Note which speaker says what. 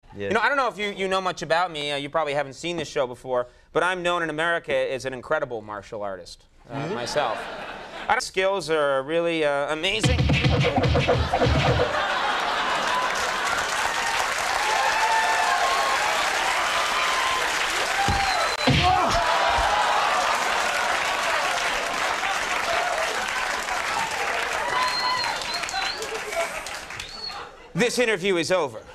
Speaker 1: Yeah.
Speaker 2: You know, I don't know if you know much about me. You probably haven't seen this show before, but I'm known in America as an incredible martial artist myself. My skills are really amazing. This interview is over.